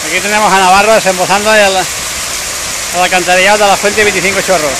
Aquí tenemos a Navarro desembozando el alcantarillado de la fuente 25 Chorros.